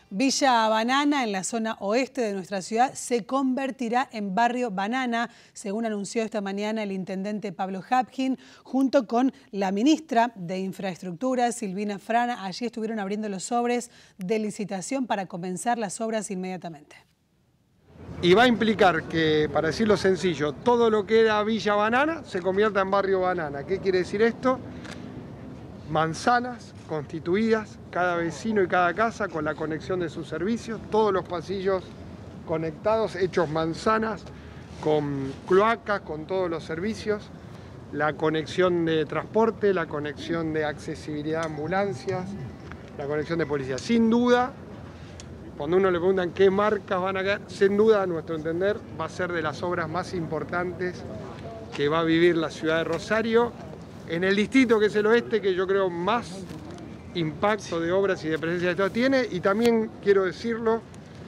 Villa Banana, en la zona oeste de nuestra ciudad, se convertirá en barrio Banana, según anunció esta mañana el intendente Pablo Hapkin, junto con la ministra de Infraestructura, Silvina Frana. Allí estuvieron abriendo los sobres de licitación para comenzar las obras inmediatamente. Y va a implicar que, para decirlo sencillo, todo lo que era Villa Banana se convierta en barrio Banana. ¿Qué quiere decir esto? Manzanas constituidas, cada vecino y cada casa con la conexión de sus servicios, todos los pasillos conectados, hechos manzanas, con cloacas, con todos los servicios, la conexión de transporte, la conexión de accesibilidad a ambulancias, la conexión de policía. Sin duda, cuando uno le preguntan qué marcas van a caer, sin duda, a nuestro entender, va a ser de las obras más importantes que va a vivir la ciudad de Rosario, en el distrito que es el oeste, que yo creo más impacto de obras y de presencia de Estado tiene, y también quiero decirlo,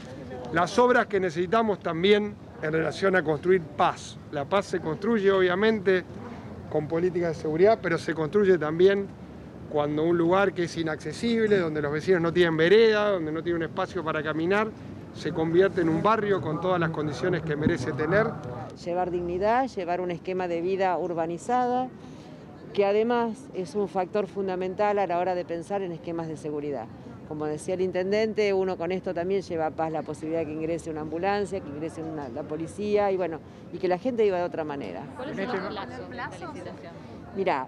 las obras que necesitamos también en relación a construir paz. La paz se construye obviamente con políticas de seguridad, pero se construye también cuando un lugar que es inaccesible, donde los vecinos no tienen vereda, donde no tienen un espacio para caminar, se convierte en un barrio con todas las condiciones que merece tener. Llevar dignidad, llevar un esquema de vida urbanizada, que además es un factor fundamental a la hora de pensar en esquemas de seguridad. Como decía el intendente, uno con esto también lleva a paz la posibilidad de que ingrese una ambulancia, que ingrese la policía y bueno, y que la gente viva de otra manera. ¿Cuáles son los plazos de la licitación? Mirá,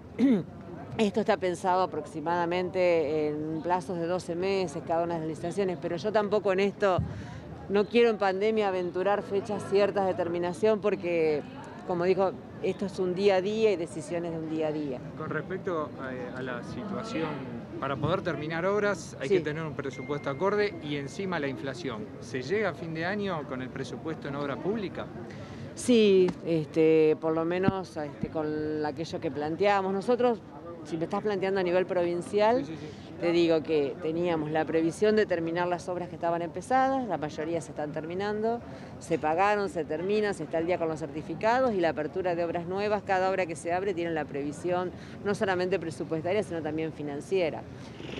esto está pensado aproximadamente en plazos de 12 meses cada una de las licitaciones, pero yo tampoco en esto no quiero en pandemia aventurar fechas ciertas de terminación porque, como dijo, esto es un día a día y decisiones de un día a día. Con respecto a la situación, para poder terminar obras hay que tener un presupuesto acorde y encima la inflación. ¿Se llega a fin de año con el presupuesto en obra pública? Sí, por lo menos con aquello que planteábamos. Nosotros, si me estás planteando a nivel provincial, te digo que teníamos la previsión de terminar las obras que estaban empezadas, la mayoría se están terminando, se pagaron, se terminan, se está al día con los certificados y la apertura de obras nuevas. Cada obra que se abre tiene la previsión no solamente presupuestaria, sino también financiera.